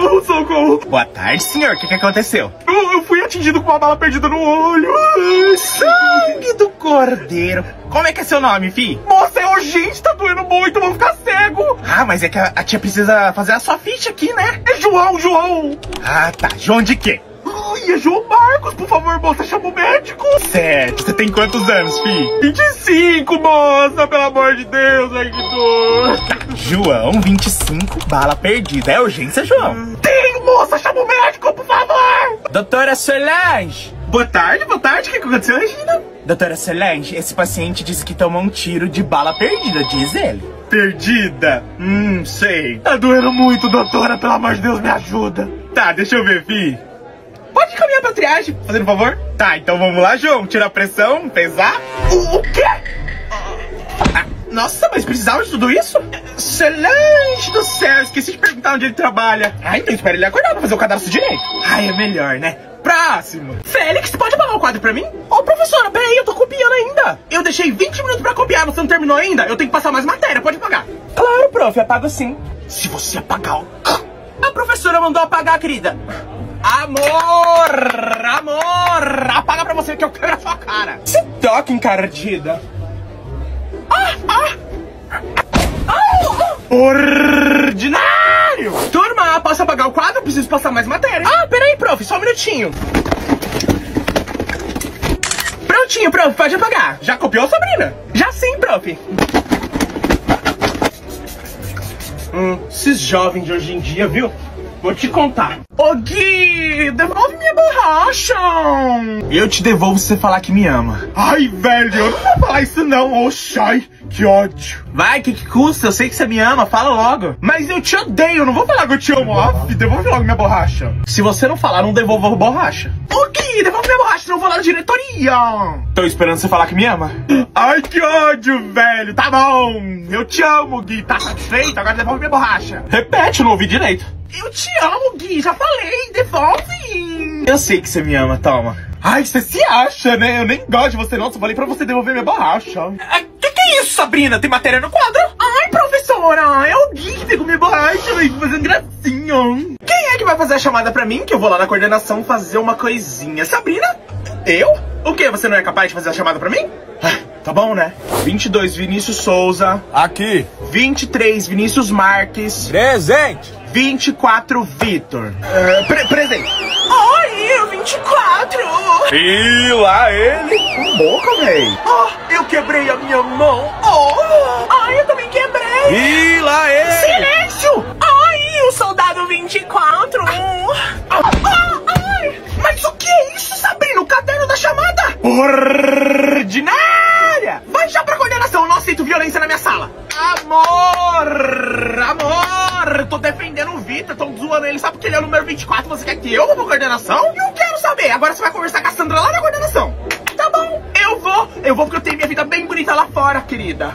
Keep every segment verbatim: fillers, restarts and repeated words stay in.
Socorro, socorro. Boa tarde, senhor. O que que aconteceu? Eu, eu fui atingido com uma bala perdida no olho. Sangue do cordeiro. Como é que é seu nome, fi? Moça, é urgente, tá doendo muito, vou ficar cego. Ah, mas é que a, a tia precisa fazer a sua ficha aqui, né? É João, João. Ah, tá. João de quê? Ai, é João Marcos, por favor, moça, chama o médico. Certo. Você tem quantos anos, fi? vinte e cinco, moça, pelo amor de Deus, ai que dor. Tá. João, vinte e cinco, bala perdida. É urgência, João? Tenho, moça, chama o médico, por favor. Doutora Solange. Boa tarde, boa tarde, o que aconteceu, Regina? Doutora Solange, esse paciente disse que tomou um tiro de bala perdida, diz ele. Perdida? Hum, sei. Tá doendo muito, doutora, pelo amor de Deus, me ajuda. Tá, deixa eu ver, fi. Pode caminhar pra triagem, fazendo favor? Tá, então vamos lá, João. Tira a pressão, pesar. O, o quê? Ah, nossa, mas precisava de tudo isso? Solange do céu, esqueci de perguntar onde ele trabalha. Ah, então espera ele acordar pra fazer o cadastro direito. Ai, é melhor, né? Próximo. Félix, pode apagar o quadro pra mim? Ô, professora, peraí, eu tô copiando ainda. Eu deixei vinte minutos pra copiar, você não terminou ainda? Eu tenho que passar mais matéria, pode apagar. Claro, prof, apago sim. Se você apagar o... A professora mandou apagar, querida. Amor, amor, apaga pra você que eu quero a sua cara. Se toca, encardida. Ah, ah. Ah, ordinário! Turma, posso apagar o quadro? Preciso passar mais matéria. Ah, peraí, prof, só um minutinho. Prontinho, prof, pode apagar. Já copiou, Sabrina? Já sim, prof. Hum, esses jovens de hoje em dia, viu? Vou te contar. Ô Gui, devolve minha borracha. Eu te devolvo se você falar que me ama. Ai, velho, eu não vou falar isso não. Oxe, ai, que ódio. Vai, que que custa? Eu sei que você me ama, fala logo. Mas eu te odeio, eu não vou falar que eu te amo. Off, devolve logo minha borracha. Se você não falar, não devolvo a borracha. Ô Gui, devolve minha borracha, senão eu vou lá na diretoria. Tô esperando você falar que me ama. Ai, que ódio, velho. Tá bom, eu te amo, Gui. Tá satisfeito? Agora devolve minha borracha. Repete, eu não ouvi direito. Eu te amo, Gui, já falei, devolve! Eu sei que você me ama, toma. Ai, você se acha, né? Eu nem gosto de você não, só falei pra você devolver minha borracha. Ah, que que é isso, Sabrina? Tem matéria no quadro? Ai, professora, é o Gui que pegou minha borracha, velho, fazendo gracinha. Quem é que vai fazer a chamada pra mim? Que eu vou lá na coordenação fazer uma coisinha. Sabrina? Eu? O quê? Você não é capaz de fazer a chamada pra mim? Ah, tá bom, né? vinte e dois, Vinícius Souza. Aqui. vinte e três, Vinícius Marques. Presente. vinte e quatro, Vitor. Uh, pre presente. Ai, o vinte e quatro. E lá ele. Com boca, véi. Oh, eu quebrei a minha mão. Oh. Ai, eu também quebrei. E lá ele. Silêncio. Ai, o soldado vinte e quatro. Ah, ai. Mas o que é isso, Sabrina? O caderno da chamada? Ordinária. Vai já pra coordenação, eu não aceito violência na minha sala. Amor, amor, tô defendendo o Vitor, tô zoando ele, sabe porque ele é o número vinte e quatro, você quer que eu vou pra coordenação? Eu quero saber, agora você vai conversar com a Sandra lá na coordenação. Tá bom, eu vou, eu vou porque eu tenho minha vida bem bonita lá fora, querida.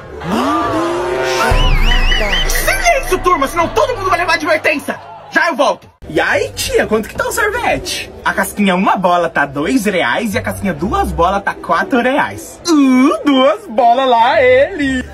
Silêncio, turma, senão todo mundo vai levar advertência. Já eu volto. E aí, tia, quanto que tá o sorvete? A casquinha uma bola tá dois reais e a casquinha duas bolas tá quatro reais. Uh, duas bolas lá, ele.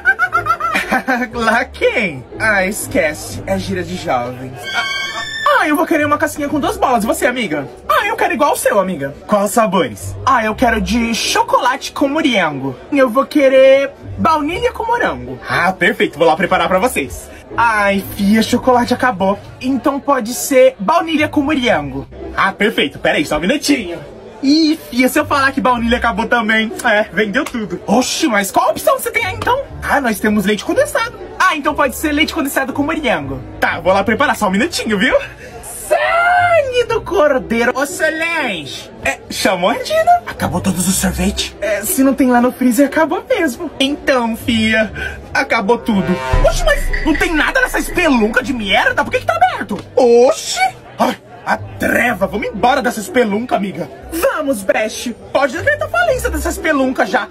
Lá quem? Ah, esquece. É gira de jovens. Ah, ah, eu vou querer uma casquinha com duas bolas. E você, amiga? Ah, eu quero igual o seu, amiga. Quais sabores? Ah, eu quero de chocolate com morango. Eu vou querer baunilha com morango. Ah, perfeito. Vou lá preparar pra vocês. Ai, fia, chocolate acabou. Então pode ser baunilha com morango. Ah, perfeito. Pera aí, só um minutinho. Ih, fia, se eu falar que baunilha acabou também. É, vendeu tudo. Oxi, mas qual opção você tem aí então? Ah, nós temos leite condensado. Ah, então pode ser leite condensado com morango. Tá, vou lá preparar só um minutinho, viu? Sangue do cordeiro. Ô, Solange. É, chamou a Dina? Acabou todos os sorvetes? É, se não tem lá no freezer, acabou mesmo. Então, fia, acabou tudo. Oxi, mas não tem nada nessa espelunca de merda? Por que que tá aberto? Oxi. Ai. A treva, vamos embora dessa espelunca, amiga. Vamos, Best. Pode decretar falência dessa espelunca já.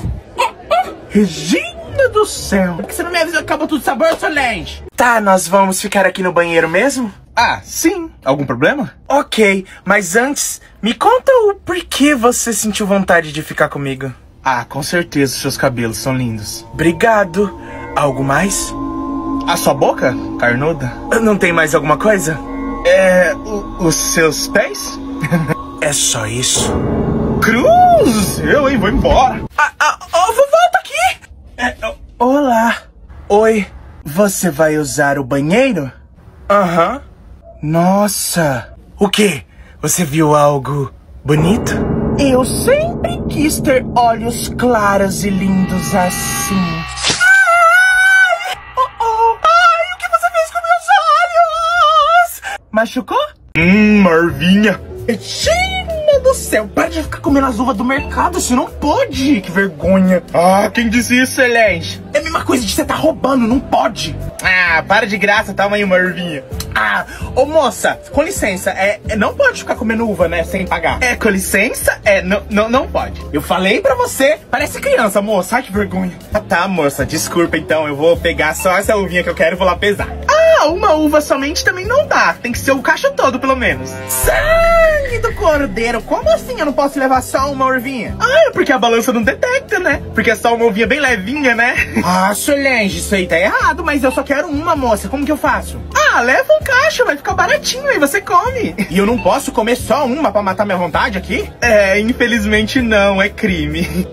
Regina do céu. Por que você não me avisou que acabou tudo sabor, Solange? Tá, nós vamos ficar aqui no banheiro mesmo? Ah, sim. Algum problema? Ok, mas antes, me conta o porquê você sentiu vontade de ficar comigo. Ah, com certeza, seus cabelos são lindos. Obrigado. Algo mais? A sua boca, carnuda? Não tem mais alguma coisa? É, o, os seus pés? É só isso. Cruz, eu, hein, vou embora. Ah, ah, oh, volta aqui. É, oh, olá. Oi, você vai usar o banheiro? Aham. Uhum. Nossa. O quê? Você viu algo bonito? Eu sempre quis ter olhos claros e lindos assim. Ai! Oh, oh. Ai, o que você fez com meus olhos? Machucou? Hum, Marvinha. Regina do céu, para de ficar comendo as uvas do mercado, você não pode. Que vergonha. Ah, quem disse isso, Celeste? É a mesma coisa de você tá roubando, não pode. Ah, para de graça, toma aí, Marvinha. Ah, ô moça, com licença, é, é, não pode ficar comendo uva, né, sem pagar. É, com licença, é, não, não, não pode. Eu falei pra você, parece criança, moça, ai que vergonha. Ah, tá, moça, desculpa então, eu vou pegar só essa uvinha que eu quero e vou lá pesar. Ah, uma uva somente também não dá, tem que ser o caixa todo, pelo menos. Sangue do cordeiro, como assim eu não posso levar só uma uvinha? Ah, é porque a balança não detecta, né? Porque é só uma uvinha bem levinha, né? Ah, Solange, isso aí tá errado, mas eu só quero uma, moça, como que eu faço? Ah, leva um caixa, vai ficar baratinho aí, você come. E eu não posso comer só uma pra matar minha vontade aqui? É, infelizmente não, é crime.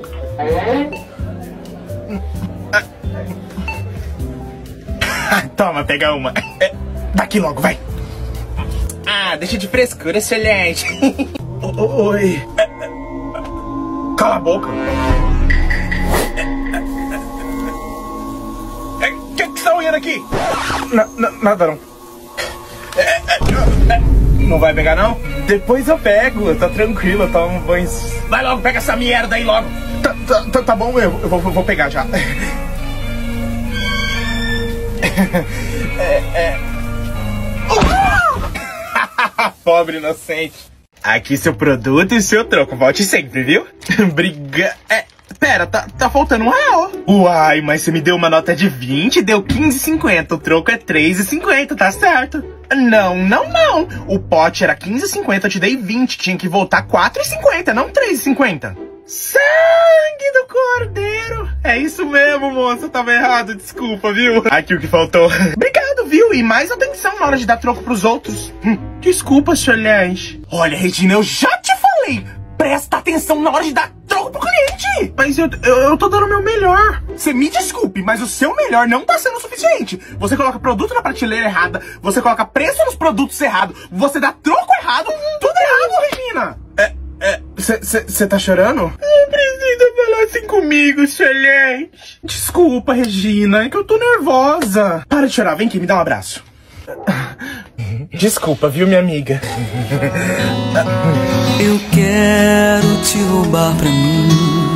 Toma, pega uma. É, daqui logo, vai. Ah, deixa de frescura, excelente. Oi. Cala a boca. O que que você tá olhando aqui? Na, na, nada não. Não vai pegar, não? Depois eu pego, tá tranquilo, eu tomo banho. Vai logo, pega essa merda aí logo. Tá, tá, tá, tá bom, eu, eu vou, vou pegar já. é, é... Pobre inocente. Aqui seu produto e seu troco, volte sempre, viu? Briga... É, pera, tá, tá faltando um real. Uai, mas você me deu uma nota de vinte, deu quinze e cinquenta, o troco é três e cinquenta, tá certo? Não, não, não. O pote era quinze e cinquenta, eu te dei vinte, tinha que voltar quatro e cinquenta, não três e cinquenta. Sangue do cordeiro! É isso mesmo, moça, tava errado, desculpa, viu? Aqui o que faltou. Obrigado, viu? E mais atenção na hora de dar troco pros outros. Hum, desculpa, Solange. Olha, Regina, eu já te falei! Presta atenção na hora de dar troco pro cliente! Mas eu, eu, eu tô dando o meu melhor. Você me desculpe, mas o seu melhor não tá sendo o suficiente. Você coloca produto na prateleira errada, você coloca preço nos produtos errado, você dá troco errado, tudo errado, Regina! É, é, você tá chorando? Não precisa falar assim comigo, Solange. Desculpa, Regina, é que eu tô nervosa. Para de chorar, vem aqui, me dá um abraço. Desculpa, viu, minha amiga? Eu quero te roubar pra mim.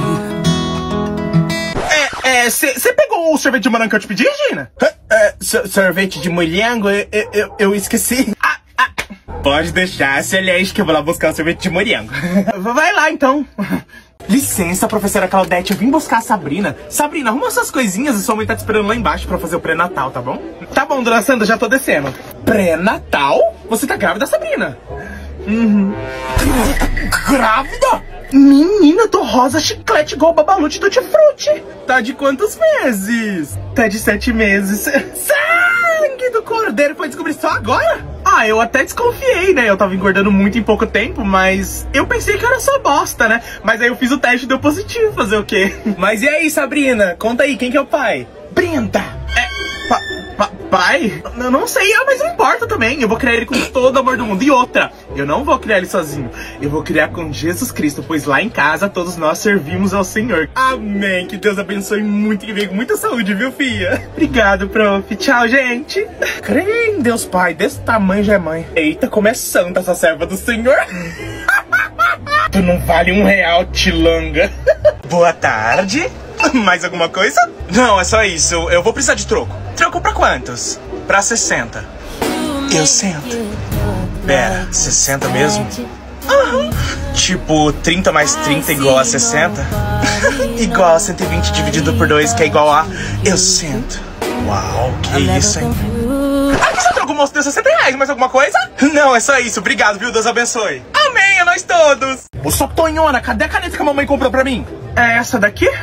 É, é, você pegou o sorvete de morango que eu te pedi, Regina? É, sorvete de morango? Eu, eu, eu esqueci. Ah, ah. Pode deixar, Celeste, que eu vou lá buscar o sorvete de morango. Vai lá, então. Licença, professora Claudete, eu vim buscar a Sabrina. Sabrina, arruma essas coisinhas e sua mãe tá te esperando lá embaixo pra fazer o pré-natal, tá bom? Tá bom, dona Sandra, já tô descendo. Pré-natal? Você tá grávida, Sabrina? Uhum. Grávida? Menina, tô rosa chiclete igual o Babalu de Tutti Frutti. Tá de quantos meses? Tá de sete meses. Sangue do cordeiro, foi descobrir só agora? Ah, eu até desconfiei, né? Eu tava engordando muito em pouco tempo, mas eu pensei que era só bosta, né? Mas aí eu fiz o teste e deu positivo, fazer o quê? Mas e aí, Sabrina? Conta aí, quem que é o pai? Brenda! É, pa, pa, pai? Eu não sei, mas não importa também. Eu vou criar ele com todo o amor do mundo. E outra, eu não vou criar ele sozinho. Eu vou criar com Jesus Cristo, pois lá em casa todos nós servimos ao Senhor. Amém, que Deus abençoe muito e que venha com muita saúde, viu, filha? Obrigado, prof. Tchau, gente. Crê em Deus Pai, desse tamanho já é mãe. Eita, como é santa essa serva do Senhor. Tu não vale um real, tilanga. Boa tarde. Mais alguma coisa? Não, é só isso. Eu vou precisar de troco. Troco pra quantos? Pra sessenta. Eu sento. Pera, sessenta mesmo? Aham. Tipo, trinta mais trinta igual a sessenta? Igual a cento e vinte dividido por dois, que é igual a... Eu sento. Uau, que isso, hein? Aqui você trocou o moço deu sessenta reais, mais alguma coisa? Não, é só isso. Obrigado, viu? Deus abençoe. Amém, a nós todos. Ô, só Tonhona, cadê a caneta que a mamãe comprou pra mim? É essa daqui?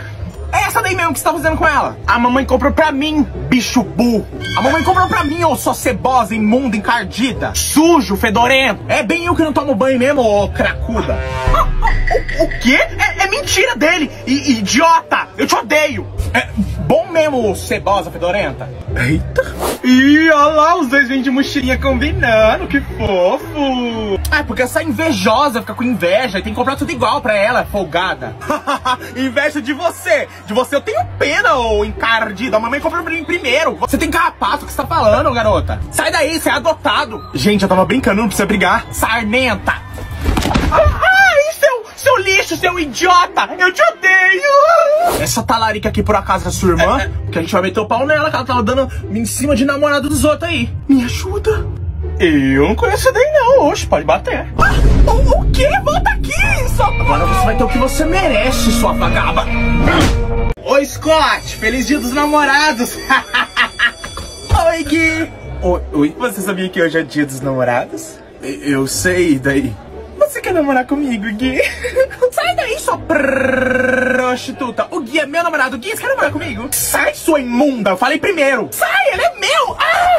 É essa daí mesmo que você tá fazendo com ela. A mamãe comprou pra mim, bicho burro. A mamãe comprou pra mim, ô sua cebosa, imunda, encardida. Sujo, fedorento. É bem eu que não tomo banho mesmo, ô cracuda. Ah, ah, o, o quê? É, é mentira dele, I, idiota. Eu te odeio. É bom mesmo, ô cebosa, fedorenta. Eita. Ih, olha lá, os dois vêm de mochilinha combinando, que fofo. Ah, porque essa invejosa fica com inveja e tem que comprar tudo igual pra ela, folgada. Inveja de você. De você eu tenho pena, ô encardida. A mamãe comprou pra mim primeiro. Você tem carrapato, o que você tá falando, garota? Sai daí, você é adotado. Gente, eu tava brincando, não precisa brigar. Sarnenta. Ai, seu, seu lixo, seu idiota. Eu te odeio. Essa talarica aqui, por acaso, é sua irmã? Porque a gente vai meter o pau nela, que ela tava dando em cima de namorado dos outros aí. Me ajuda. Eu não conheço essa daí não, oxe, pode bater. Ah, o, o quê? Volta aqui! Só... Agora você vai ter o que você merece, sua vagaba. Oi, Scott, feliz dia dos namorados. Oi, Gui. Oi, oi, você sabia que hoje é dia dos namorados? Eu sei, daí. Você quer namorar comigo, Gui? Sai daí, sua prostituta. O Gui é meu namorado. Gui, você quer namorar comigo? Sai, sua imunda. Eu falei primeiro. Sai, ele é meu.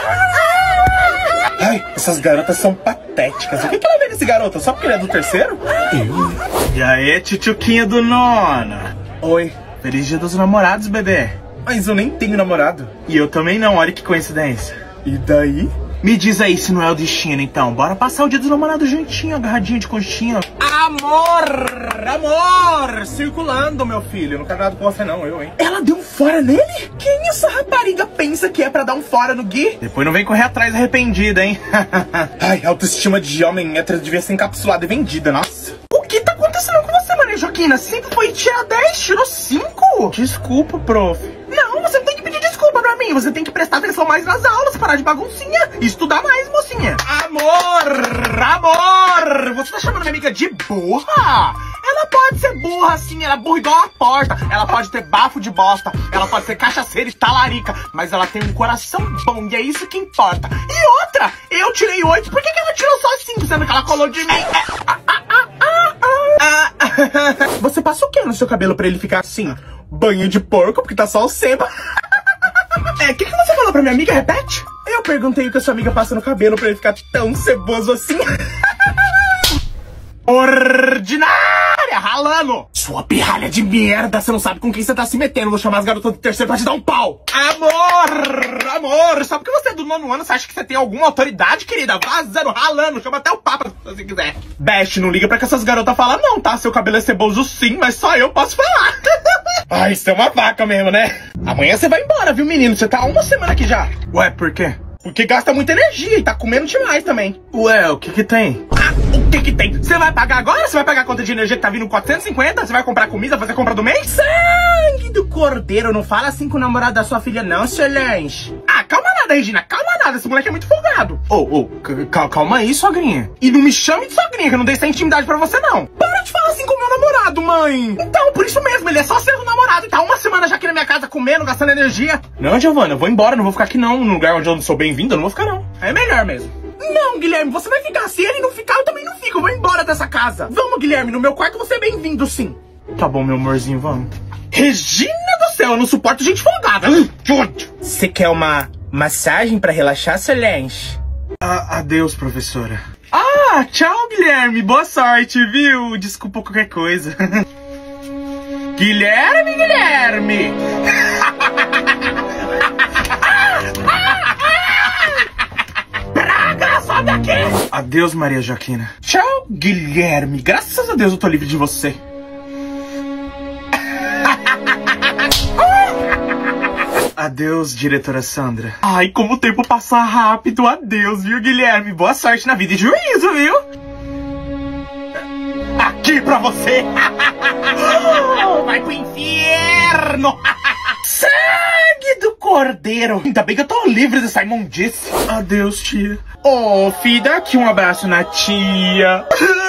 Ai, essas garotas são patéticas. O que, que ela vê nesse garoto? Só porque ele é do terceiro? Eu? E aí, tchutchuquinha do nona? Oi. Feliz dia dos namorados, bebê. Mas eu nem tenho namorado. E eu também não, olha que coincidência. E daí? Me diz aí se não é o destino, então. Bora passar o dia dos namorados juntinho, agarradinho de conchinha. Amor! Amor! Circulando, meu filho. Eu não quero nada com você não, eu, hein? Ela deu um fora nele? Quem essa rapariga pensa que é pra dar um fora no Gui? Depois não vem correr atrás arrependida, hein? Ai, a autoestima de homem hétero devia ser encapsulada e vendida, nossa. O que tá acontecendo com você, Maria Joaquina? Sempre foi tirar dez, tirou cinco? Desculpa, prof. Não, você não tem que pedir desculpa pra mim. Você tem que prestar atenção mais nas aulas, parar de baguncinha e estudar mais, mocinha. Amor! Amor! Você tá chamando minha amiga de burra? Ela pode ser burra, sim. Ela é burra igual a porta. Ela pode ter bafo de bosta. Ela pode ser cachaceira e talarica. Mas ela tem um coração bom e é isso que importa. E outra, eu tirei oito. Por que, que ela tirou só cinco, sendo que ela colou de mim? Ah, ah, ah, ah, ah. Você passa o que no seu cabelo pra ele ficar assim? Banho de porco, porque tá só o seba. É, o que, que você falou pra minha amiga? Repete? Eu perguntei o que a sua amiga passa no cabelo pra ele ficar tão ceboso assim. Ordinária, ralando. Sua pirralha de merda, você não sabe com quem você tá se metendo. Vou chamar as garotas do terceiro pra te dar um pau. Amor, amor, só porque você é do nono ano, você acha que você tem alguma autoridade, querida? Vazando, ralando, chama até o papa se você quiser. Best, não liga pra que essas garotas falam não, tá? Seu cabelo é ceboso sim, mas só eu posso falar. Ai, você é uma vaca mesmo, né? Amanhã você vai embora, viu, menino? Você tá há uma semana aqui já. Ué, por quê? Porque gasta muita energia e tá comendo demais também. Ué, o que que tem? Ah, o que que tem? Você vai pagar agora? Você vai pagar a conta de energia que tá vindo quatrocentos e cinquenta? Você vai comprar comida, fazer compra do mês? Sangue do cordeiro, não fala assim com o namorado da sua filha não, Solange. Ah, calma nada, Regina, calma nada, esse moleque é muito folgado. Ô, ô, oh, cal calma aí, sogrinha. E não me chame de sogrinha, que eu não dei essa intimidade pra você não. Para de falar assim com o meu namorado, mãe. Então, por isso mesmo, ele é só seu namorado e tá uma semana já aqui na minha casa comendo, gastando energia. Não, Giovana, eu vou embora, não vou ficar aqui não, num lugar onde eu não sou bem-vindo, eu não vou ficar não. É melhor mesmo. Não, Guilherme, você vai ficar. Se ele não ficar, eu também não fico. Eu vou embora dessa casa. Vamos, Guilherme, no meu quarto você é bem-vindo, sim. Tá bom, meu amorzinho, vamos. Regina do céu, eu não suporto gente folgada. Que ódio. Você quer uma massagem pra relaxar, Solange? Ah, adeus, professora. Ah, tchau, Guilherme. Boa sorte, viu? Desculpa qualquer coisa. Guilherme, Guilherme. Praga, sobe aqui. Adeus, Maria Joaquina. Tchau, Guilherme. Graças a Deus eu tô livre de você. Adeus, diretora Sandra. Ai, como o tempo passa rápido. Adeus, viu, Guilherme? Boa sorte na vida e juízo, viu? Aqui pra você. Vai pro inferno. Sangue do cordeiro. Ainda bem que eu tô livre dessa imundice. Adeus, tia. Ô, oh, filha, dá aqui um abraço na tia.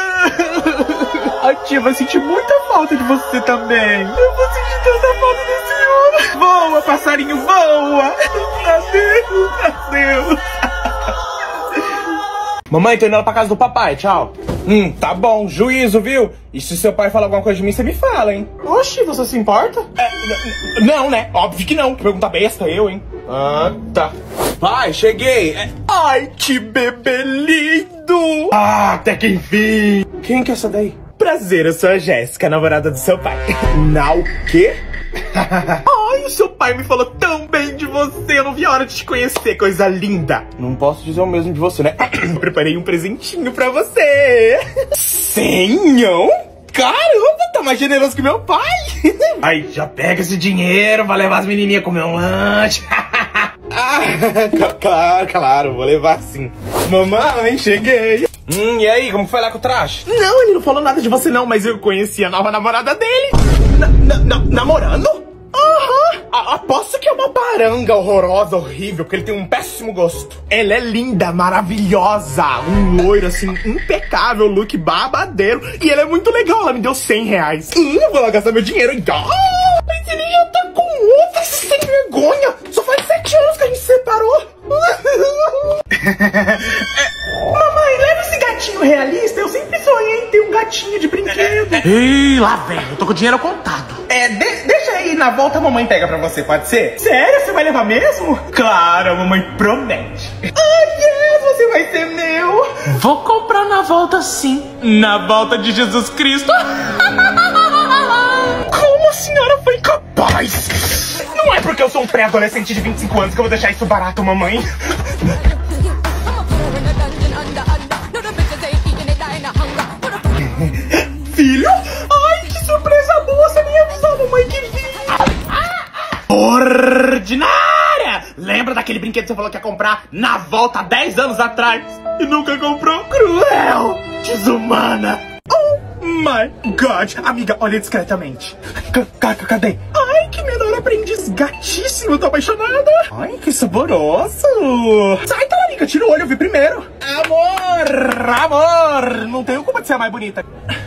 A tia vai sentir muita falta de você também. Eu vou sentir tanta falta da senhora. Voa, passarinho, voa. Adeus, adeus. Mamãe, tô indo lá pra casa do papai, tchau. Hum, tá bom, juízo, viu? E se seu pai falar alguma coisa de mim, você me fala, hein? Oxi, você se importa? É, não, né? Óbvio que não. Que pergunta besta, eu, hein? Ah, tá. Pai, cheguei. É... Ai, que bebê lindo! Ah, até que enfim. Quem que é essa daí? Prazer, eu sou a Jéssica, namorada do seu pai. Não, o quê? Ai, o seu pai me falou tão bem de você. Eu não vi a hora de te conhecer, coisa linda. Não posso dizer o mesmo de você, né? Preparei um presentinho pra você. Senhão? Caramba, tá mais generoso que meu pai. Aí, já pega esse dinheiro, vai levar as menininhas comer um lanche. Ah, claro, claro, vou levar sim. Mamãe, cheguei. Hum, e aí, como foi lá com o traje? Não, ele não falou nada de você não, mas eu conheci a nova namorada dele. Na, na, na, namorando? Aham. A, aposto que é uma baranga horrorosa, horrível, porque ele tem um péssimo gosto. Ela é linda, maravilhosa, um loiro assim, impecável, look babadeiro. E ela é muito legal, ela me deu cem reais. Hum, eu vou lá gastar meu dinheiro. Ah, mas ele já tá com outra, sem vergonha. Só faz sete anos que a gente se separou. É, mamãe, leva esse gatinho realista. Eu sempre sonhei em ter um gatinho de brinquedo. Ih, lá vem, eu tô com o dinheiro contado. É, de, deixa aí, na volta a mamãe pega pra você, pode ser? Sério? Você vai levar mesmo? Claro, a mamãe promete. Ai, yes, você vai ser meu. Vou comprar na volta sim. Na volta de Jesus Cristo. Como a senhora foi capaz? Não é porque eu sou um pré-adolescente de vinte e cinco anos que eu vou deixar isso barato, mamãe. Filho? Ai, que surpresa boa, você nem avisou, mamãe, que vinha. Ordinária! Lembra daquele brinquedo que você falou que ia comprar na volta há dez anos atrás? E nunca comprou? Cruel! Desumana! Oh my God! Amiga, olha discretamente. C -c Cadê? Ai, que menor aprendiz gatíssimo, tô apaixonada! Ai, que saboroso! Sai, Talarica, tira o olho, eu vi primeiro! Amor! Amor! Não tenho culpa de ser a mais bonita.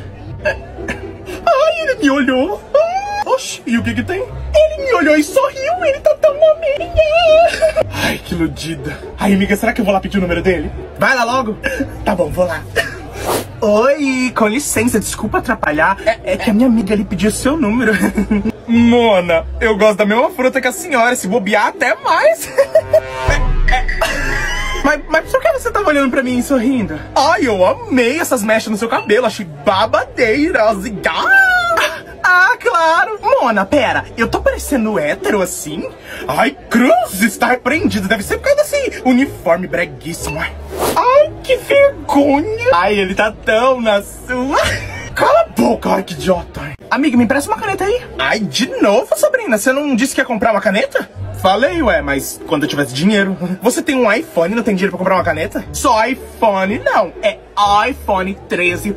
Ai, ele me olhou! Oxi, e o que que tem? Ele me olhou e sorriu, ele tá tão mameirinha! Ai, que iludida! Ai, amiga, será que eu vou lá pedir o número dele? Vai lá logo! Tá bom, vou lá. Oi, com licença, desculpa atrapalhar. É, é que a minha amiga ali pediu seu número. Mona, eu gosto da mesma fruta que a senhora, se bobear até mais. é, é. Mas, mas por que você tava olhando pra mim sorrindo? Ai, eu amei essas mechas no seu cabelo, achei babadeiras. Ah, claro. Mona, pera, eu tô parecendo hétero assim? Ai, cruz, está repreendido. Deve ser por causa desse uniforme breguíssimo. Ai, que vergonha. Ai, ele tá tão na sua. Cala a boca, ai, que idiota. Amiga, me empresta uma caneta aí. Ai, de novo, Sabrina, você não disse que ia comprar uma caneta? Falei, ué, mas quando eu tivesse dinheiro. Você tem um iPhone e não tem dinheiro pra comprar uma caneta? Só iPhone não, é iPhone treze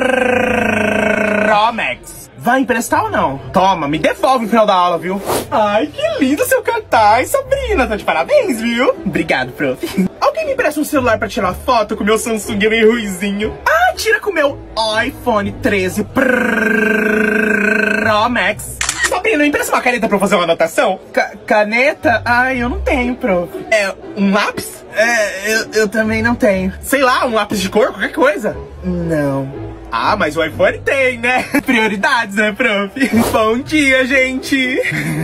Pro Max. Vai emprestar ou não? Toma, me devolve no final da aula, viu? Ai, que lindo seu cartaz, Sabrina. Tá de parabéns, viu? Obrigado, prof. Alguém me empresta um celular pra tirar foto com meu Samsung meio ruizinho? Ah, tira com meu iPhone treze Pro Max. Sabrina, me empresta uma caneta pra eu fazer uma anotação? Ca caneta? Ai, eu não tenho, prof. É, um lápis? É, eu, eu também não tenho. Sei lá, um lápis de cor, qualquer coisa? Não. Ah, mas o iPhone tem, né? Prioridades, né, prof? Bom dia, gente!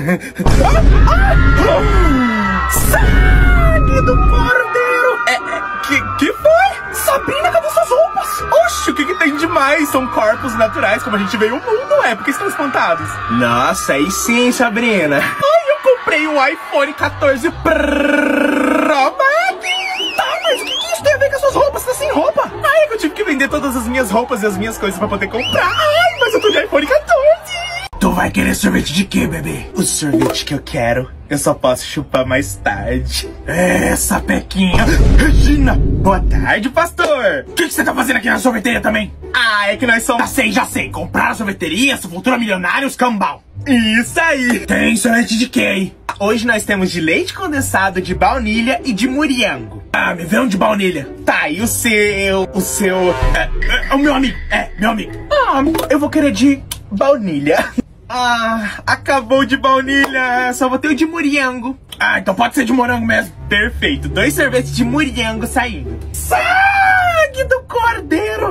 Sangue do cordeiro! É, é, que, que foi? Sabrina, cadê suas roupas? Oxe, o que que tem demais? São corpos naturais, como a gente veio ao mundo, é? Por que estão espantados? Nossa, aí sim, Sabrina! Ai, eu comprei um iPhone quatorze Pro Max! Tá, mas o que que isso tem a ver com as suas roupas? Você tá sem roupa? Ai, eu tive que vender todas as minhas roupas e as minhas coisas pra poder comprar. Ai, mas eu tô de iPhone quatorze. Tu vai querer sorvete de quê, bebê? O sorvete que eu quero, eu só posso chupar mais tarde. É, sapequinha. Regina, boa tarde, pastor. O que, que você tá fazendo aqui na sorveteria também? Ah, é que nós somos... Já sei, já sei. Comprar a sorveteria, sua futura milionária, os cambal. Isso aí. Tem sorvete de quê, hein? Hoje nós temos de leite condensado, de baunilha e de muriango. Ah, me vê um de baunilha. Tá, e o seu... O seu... É, é, é o meu amigo. É, meu amigo. Ah, eu vou querer de baunilha. Ah, acabou de baunilha. Só vou ter o de muriango. Ah, então pode ser de morango mesmo. Perfeito. Dois sorvetes de muriango saindo. Sangue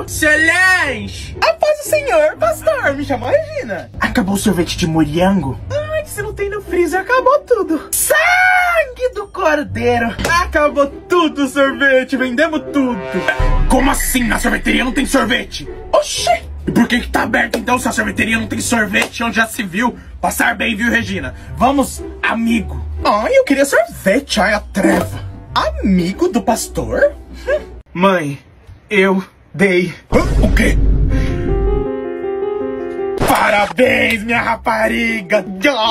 Excelente! A paz do senhor, pastor, me chamou Regina. Acabou o sorvete de morango? Ai, se não tem no freezer, acabou tudo. Sangue do cordeiro. Acabou tudo o sorvete, vendemos tudo. Como assim? Na sorveteria não tem sorvete? Oxê! E por que que tá aberto então se a sorveteria não tem sorvete? Onde já se viu? Passar bem, viu, Regina? Vamos, amigo. Ai, eu queria sorvete, ai, a treva. Amigo do pastor? Mãe, eu dei... O quê? Parabéns, minha rapariga.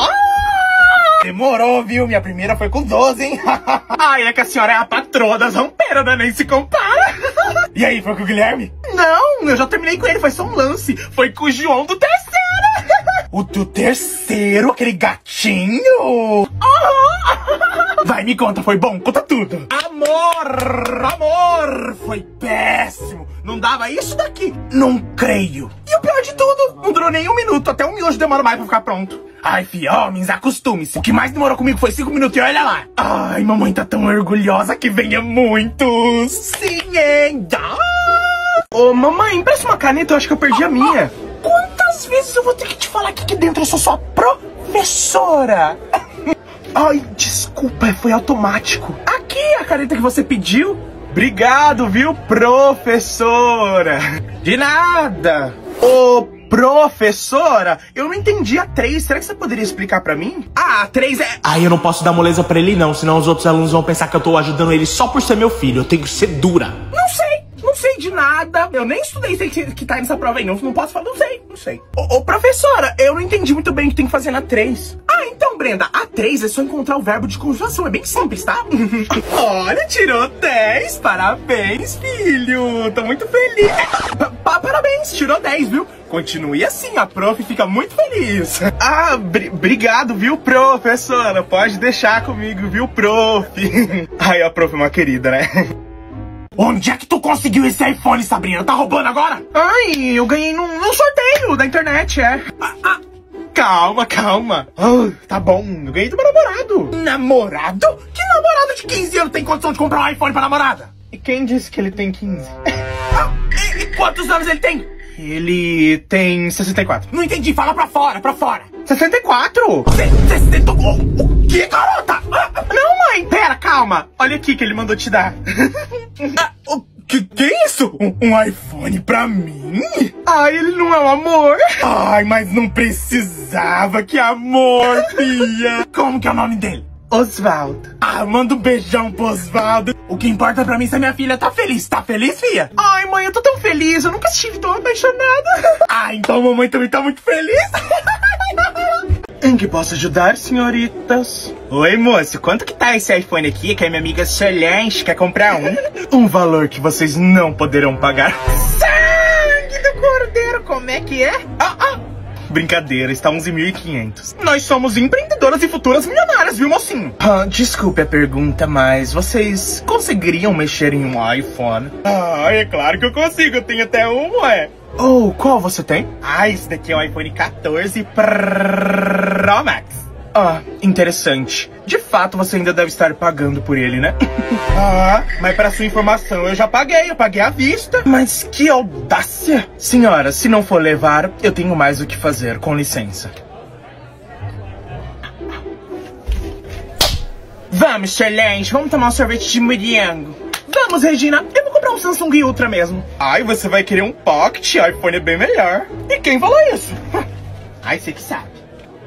Demorou, viu? Minha primeira foi com doze, hein? Ai, é que a senhora é a patroa das rampeiras, né? Nem se compara. E aí, foi com o Guilherme? Não, eu já terminei com ele, foi só um lance. Foi com o João do terceiro. O do terceiro? Aquele gatinho? Vai, me conta, foi bom? Conta tudo. Amor, amor, foi péssimo. Não dava isso daqui. Não creio. E o pior de tudo, não durou nem um minuto. Até um miojo demora mais pra ficar pronto. Ai, fi, homens, acostume-se. O que mais demorou comigo foi cinco minutos e olha lá. Ai, mamãe tá tão orgulhosa que venha muitos. Sim, hein? Ô, mamãe, empresta uma caneta, eu acho que eu perdi a minha. Quantas vezes eu vou ter que te falar aqui que dentro eu sou sua professora? Ai, desculpa, foi automático. Aqui, a caneta que você pediu. Obrigado, viu, professora? De nada. Ô, professora, eu não entendi a três. Será que você poderia explicar pra mim? Ah, a três é... Aí eu não posso dar moleza pra ele não, senão os outros alunos vão pensar que eu tô ajudando ele só por ser meu filho. Eu tenho que ser dura. Não sei, não sei de nada. Eu nem estudei sei que, que tá nessa prova aí, não, não posso falar, não sei, não sei. Ô, ô, professora, eu não entendi muito bem o que tem que fazer na três. Ah, então, Brenda, a três é só encontrar o verbo de conjugação, é bem simples, tá? Olha, tirou dez, parabéns, filho, tô muito feliz. Pa pa parabéns, tirou dez, viu? Continue assim, a prof fica muito feliz. Ah, obrigado, viu, professora? Pode deixar comigo, viu, prof? Ai, a prof é uma querida, né? Onde é que tu conseguiu esse iPhone, Sabrina? Tá roubando agora? Ai, eu ganhei num, num sorteio da internet, é. Ah, ah, calma, calma. Oh, tá bom, eu ganhei do meu namorado. Namorado? Que namorado de quinze anos tem condição de comprar um iPhone pra namorada? E quem disse que ele tem quinze? Ah, e, e quantos anos ele tem? Ele tem sessenta e quatro. Não entendi, fala pra fora, pra fora. sessenta e quatro? sessenta... O que, garota? Não, mãe, pera, calma. Olha aqui que ele mandou te dar. Ah, o que, que é isso? Um, um iPhone pra mim? Ai, ele não é um amor. Ai, mas não precisava. Que amor, filha. Como que é o nome dele? Osvaldo. Ah, manda um beijão pro Osvaldo. O que importa pra mim é se a minha filha tá feliz. Tá feliz, filha? Ai, mãe, eu tô tão feliz. Eu nunca estive tão apaixonada. Ah, então a mamãe também tá muito feliz. Em que posso ajudar, senhoritas? Oi, moço. Quanto que tá esse iPhone aqui que a minha amiga Solange quer comprar um? Um valor que vocês não poderão pagar. Sangue do cordeiro, como é que é? Ah, ah. Brincadeira, está onze mil e quinhentos. Nós somos empreendedoras e futuras milionárias, viu, mocinho? Ah, desculpe a pergunta, mas vocês conseguiriam mexer em um iPhone? Ah, é claro que eu consigo, eu tenho até um, ué. Oh, qual você tem? Ah, esse daqui é o iPhone quatorze Pro Max. Ah, interessante. De fato, você ainda deve estar pagando por ele, né? Ah, mas para sua informação, eu já paguei, eu paguei à vista. Mas que audácia! Senhora, se não for levar, eu tenho mais o que fazer, com licença. Vamos, Solange, vamos tomar um sorvete de morango. Vamos, Regina, eu vou comprar um Samsung Ultra mesmo. Ai, você vai querer um Pocket, iPhone é bem melhor. E quem falou isso? Ai, você que sabe.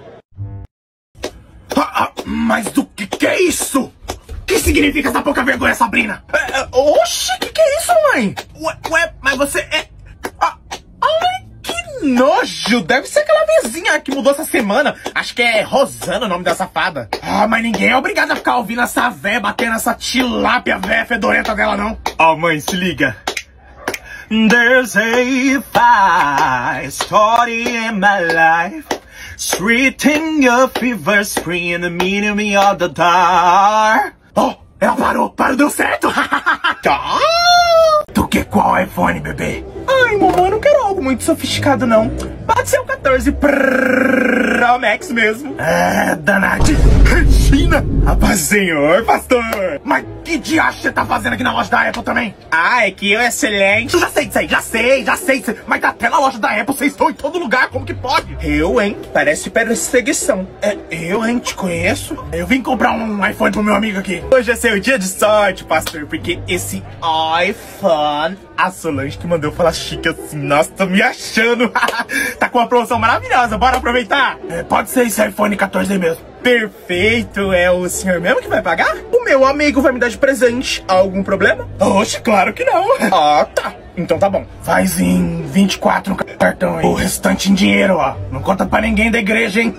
Ah, mas do que que é isso? O que significa essa pouca vergonha, Sabrina? É, oxi, que que é isso, mãe? Ué, ué, mas você é... Ah, ai, que nojo! Deve ser aquela vizinha que mudou essa semana. Acho que é Rosana o nome da safada. Ah, mas ninguém é obrigado a ficar ouvindo essa véia batendo essa tilápia véia fedorenta dela, não. Ó, oh, mãe, se liga. There's a fire story in my life. Sweeting your fever spring in the meaning of the dark. Oh, ela parou, parou, deu certo. Tá. Tu quer qual iPhone, bebê? Ai, mamãe, não quero algo muito sofisticado, não. Pode ser o quatorze Pro Max mesmo. É, danadinho. Sabrina! A paz do Senhor, pastor! Mas que diacho você tá fazendo aqui na loja da Apple também? Ah, é que eu excelente. Já sei disso aí, já sei, já sei. Mas até na loja da Apple vocês estão em todo lugar, como que pode? Eu, hein? Parece perseguição. É, eu, hein? Te conheço. Eu vim comprar um iPhone pro meu amigo aqui. Hoje é seu dia de sorte, pastor, porque esse iPhone... A Solange que mandou falar chique assim. Nossa, tô me achando. Tá com uma promoção maravilhosa, bora aproveitar? É, pode ser esse iPhone quatorze aí mesmo. Perfeito, é o senhor mesmo que vai pagar? O meu amigo vai me dar de presente. Algum problema? Oxe, claro que não. Ah, tá. Então tá bom. Faz em vinte e quatro no cartão aí. O restante em dinheiro, ó. Não conta pra ninguém da igreja, hein?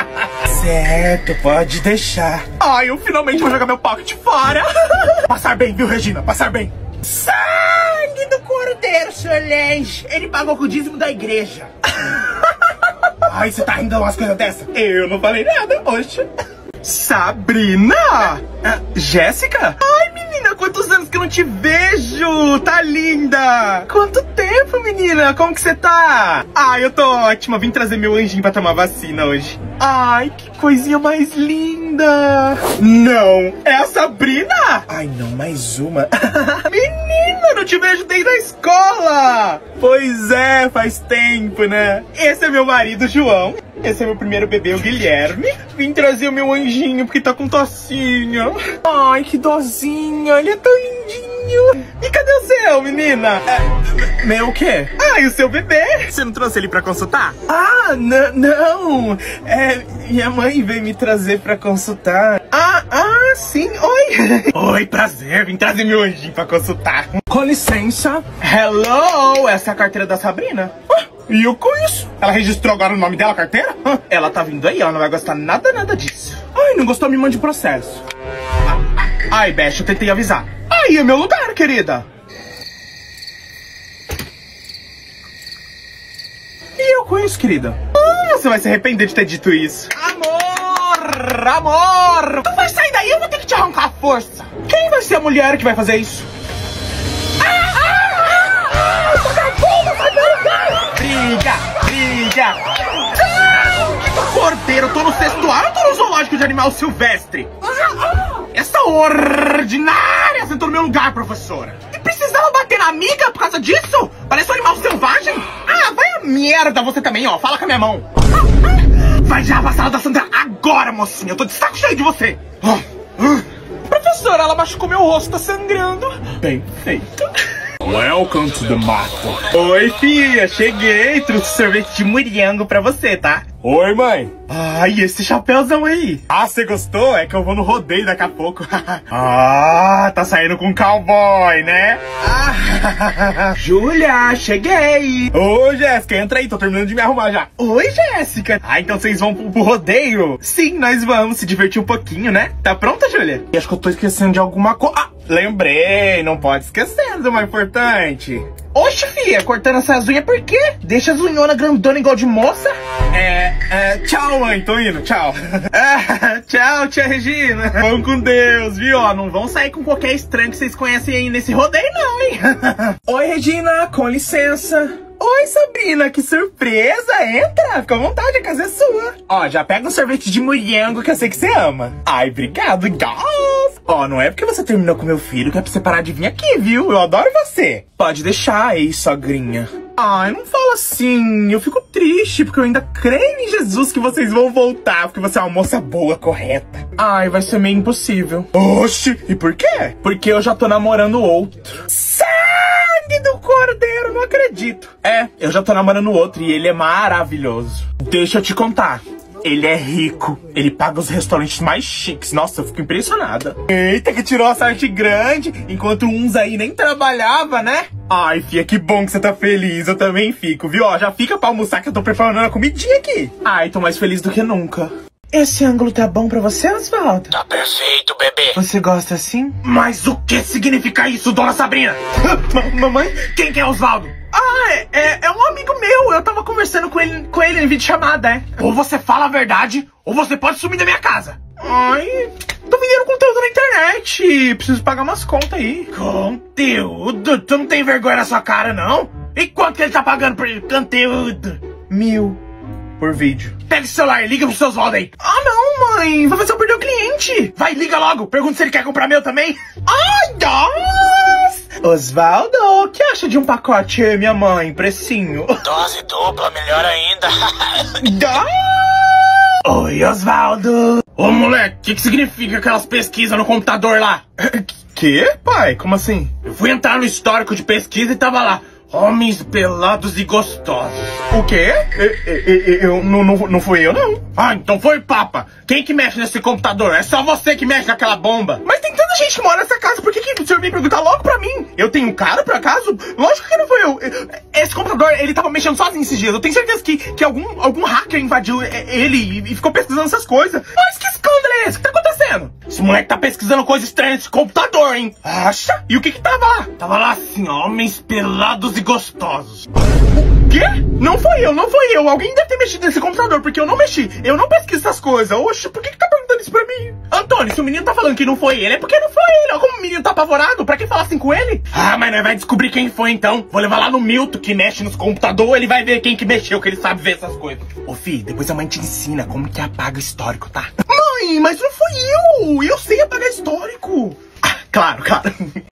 Certo, pode deixar. Ai, eu finalmente vou jogar meu pocket fora. Passar bem, viu, Regina? Passar bem. Sangue do Cordeiro, Solange. Ele pagou com o dízimo da igreja. Ai, você tá rindo umas coisas dessa? Eu não falei nada, oxe. Sabrina? É, Jéssica? Ai, menina, quantos anos que eu não te vejo? Tá linda! Quanto tempo, menina? Como que você tá? Ai, eu tô ótima. Vim trazer meu anjinho pra tomar vacina hoje. Ai, que coisinha mais linda! Não, é a Sabrina? Ai, não, mais uma. Menina, não te vejo desde a escola! Pois é, faz tempo, né? Esse é meu marido, João. Esse é meu primeiro bebê, o Guilherme. Vim trazer o meu anjinho porque tá com tossinha. Ai, que dozinha, ele é tão lindinho. E cadê o seu, menina? É, meu o quê? Ah, e o seu bebê? Você não trouxe ele pra consultar? Ah, não. É, minha mãe veio me trazer pra consultar. Ah, ah, sim, oi. Oi, prazer, vim trazer meu anjinho pra consultar. Com licença. Hello, essa é a carteira da Sabrina? Ah, e eu com isso? Ela registrou agora o nome dela, a carteira? Ah, ela tá vindo aí, ela não vai gostar nada, nada disso. Ai, não gostou, me mande processo. Ai, Beth, eu tentei avisar. Aí é meu lugar, querida. E eu com isso, querida? Ah, você vai se arrepender de ter dito isso. Amor, amor. Tu vai sair daí, eu vou ter que te arrancar a força. Quem vai ser a mulher que vai fazer isso? Ah, ah, ah, ah, vagabunda, sai do lugar. Briga, briga. Não, Cordeiro, eu tô no sexto ano, eu tô no zoológico de animal silvestre. Essa ordinária sentou no meu lugar, professora. E precisava bater na amiga por causa disso? Parece um animal selvagem. Ah, vai a merda você também, ó. Fala com a minha mão. Vai já pra sala da Sandra agora, mocinha. Eu tô de saco cheio de você. Professora, ela machucou meu rosto, tá sangrando. Bem feito. Welcome to the mato. Oi, filha, cheguei. Trouxe sorvete de morango pra você, tá? Oi, mãe. Ai, esse chapéuzão aí. Ah, você gostou? É que eu vou no rodeio daqui a pouco. Ah, tá saindo com cowboy, né? Ah, Júlia, cheguei. Ô, Jéssica, entra aí, tô terminando de me arrumar já. Oi, Jéssica. Ah, então vocês vão pro, pro rodeio? Sim, nós vamos se divertir um pouquinho, né? Tá pronta, Júlia? Acho que eu tô esquecendo de alguma coisa. Ah, lembrei, não pode esquecer do mais importante. Oxe, filha, cortando essas unhas por quê? Deixa as unhonas grandona igual de moça. É, é, tchau, mãe, tô indo, tchau. Ah, tchau, tia Regina. Vão com Deus, viu? Ó, não vão sair com qualquer estranho que vocês conhecem aí nesse rodeio, não, hein? Oi, Regina, com licença. Oi, Sabrina, que surpresa! Entra, fica à vontade, a casa é sua. Ó, já pega um sorvete de morango que eu sei que você ama. Ai, obrigado, Gas. Ó, não é porque você terminou com meu filho que é pra você parar de vir aqui, viu? Eu adoro você. Pode deixar aí, sogrinha. Ai, não fala assim, eu fico triste porque eu ainda creio em Jesus que vocês vão voltar, porque você é uma moça boa, correta. Ai, vai ser meio impossível. Oxi, e por quê? Porque eu já tô namorando outro. Sangue do Cordeiro, não acredito. É, eu já tô namorando outro e ele é maravilhoso. Deixa eu te contar. Ele é rico, ele paga os restaurantes mais chiques. Nossa, eu fico impressionada. Eita, que tirou a sorte grande, enquanto uns aí nem trabalhava, né? Ai, fia, que bom que você tá feliz, eu também fico, viu? Ó, já fica pra almoçar que eu tô preparando a comidinha aqui. Ai, tô mais feliz do que nunca. Esse ângulo tá bom pra você, Osvaldo? Tá perfeito, bebê. Você gosta assim? Mas o que significa isso, dona Sabrina? Mamãe? Quem que é Osvaldo? Ah, é, é, é um amigo meu. Eu tava conversando com ele, com ele em videochamada, é. Ou você fala a verdade, ou você pode sumir da minha casa. Ai, tô vendendo conteúdo na internet. Preciso pagar umas contas aí. Conteúdo? Tu não tem vergonha na sua cara, não? E quanto que ele tá pagando por conteúdo? Mil por vídeo. Pega o celular e liga pro seu Osvaldo aí. Ah, não. Não, mãe, vai fazer eu perder o cliente. Vai, liga logo, pergunta se ele quer comprar meu também. Ai, Deus! Osvaldo, o que acha de um pacote, minha mãe? Precinho. Dose dupla, melhor ainda. Dá! Oi, Osvaldo. Ô, moleque, o que, que significa aquelas pesquisas no computador lá? Que, pai? Como assim? Eu fui entrar no histórico de pesquisa e tava lá. Homens pelados e gostosos. O quê? Eu, eu, eu, não, não, não fui eu, não. Ah, então foi papa. Quem que mexe nesse computador? É só você que mexe naquela bomba. Mas tem tanta gente que mora nessa casa, por que, que o senhor vem perguntar logo pra mim? Eu tenho um cara, por acaso? Lógico que não foi eu. Esse computador, ele tava mexendo sozinho esses dias. Eu tenho certeza que, que algum, algum hacker invadiu ele e, e ficou pesquisando essas coisas. Mas que escândalo é esse? O que tá acontecendo? Esse moleque tá pesquisando coisa estranha nesse computador, hein? Acha? E o que que tava lá? Tava lá assim, ó, homens pelados e gostosos. O quê? Não foi eu, não foi eu. Alguém deve ter mexido nesse computador, porque eu não mexi. Eu não pesquiso essas coisas. Oxe, por que que tá perguntando isso pra mim? Antônio, se o menino tá falando que não foi ele, é porque não foi ele. Ó, como o menino tá apavorado, pra que falar assim com ele? Ah, mas nós vai descobrir quem foi então. Vou levar lá no Milton, que mexe nos computadores, ele vai ver quem que mexeu, que ele sabe ver essas coisas. Ô, filho, depois a mãe te ensina como que apaga histórico, tá? Mãe, mas não foi eu. Eu sei apagar histórico. Ah, claro, claro.